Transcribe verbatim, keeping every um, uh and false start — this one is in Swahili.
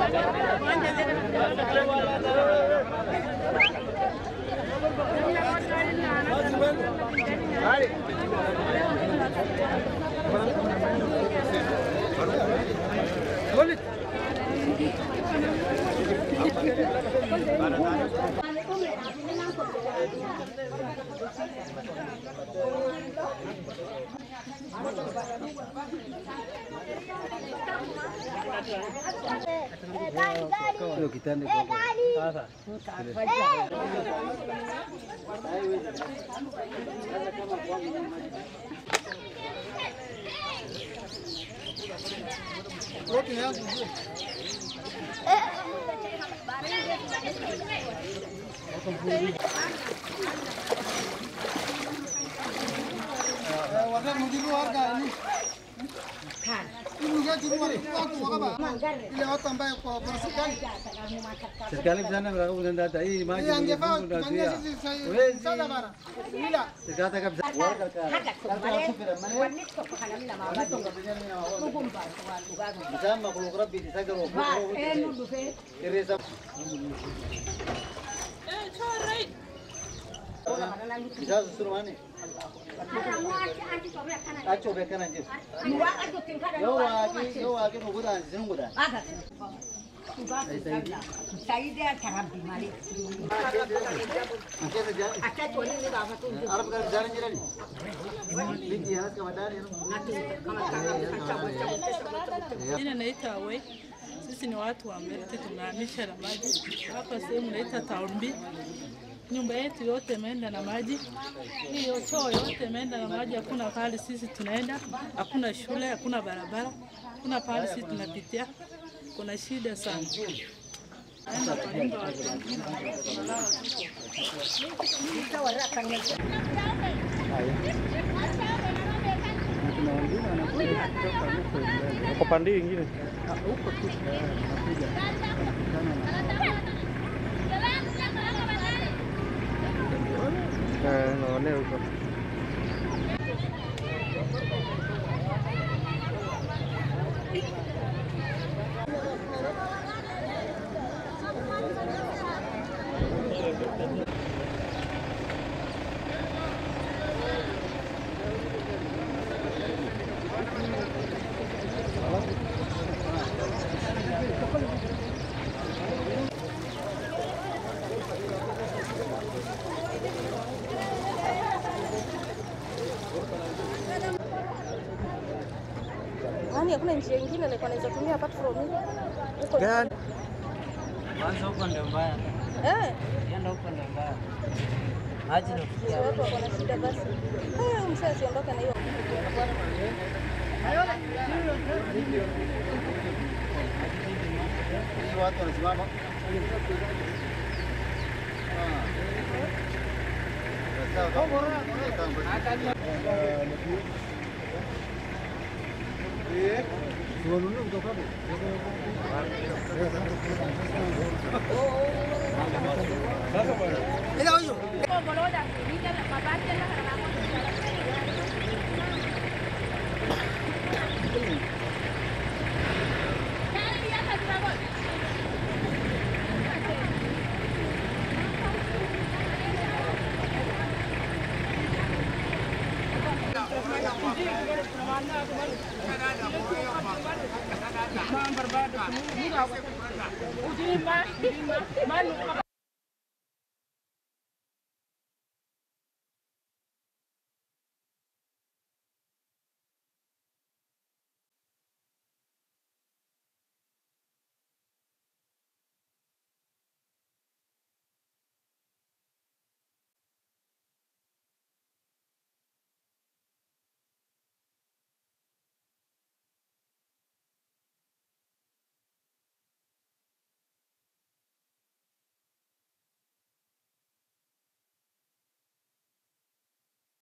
kita nih. Warga mau di luar kan ini? Ini juga di luar itu waktu apa? Ini waktu sampai ke sekali. Sekali sana berapa bulan data? Ini macam Yang ni dia pun dah mana dia. sih saya saya bara. Ila. Sekata kap warga ka. Sama kalau kerap di sana kalau. Teresa. Eh, sorry. Bisa suruh mana? Acho bekan aja. Yo lagi, yo lagi mau buat aja, senang buat. Saya dia cara bimali. Acha tu ni ni bapa tu. Arab kan jalan jalan. Lagi harus kemadaan ya. Jina naitwa we. Sisi ni watu wa Mbete, tunahamisha na maji hapa sehemu naita Town B. Nyumba yetu yote imeenda na maji, hiyo choo yote imeenda na maji. Hakuna pahali sisi tunaenda, hakuna shule, hakuna barabara, hakuna pahali sisi tunapitia. Kuna shida sana. Naenda kwa nyumba watu wengine wanalala Kwa pande nyingine. Huko tu nakuja. Eh, naone huko. Yaani hakuna njia nyingine ile naweza tumia apart from hii. Gani? Kwanza huko ndio mbaya. Eh, Yenda huko ndio mbaya. Maji ndio kufikia. watu wako na shida basi. Eh, msee asiondoke na hiyo. Watu wanasimama. Ila huyo. Ujima, ujima, malu.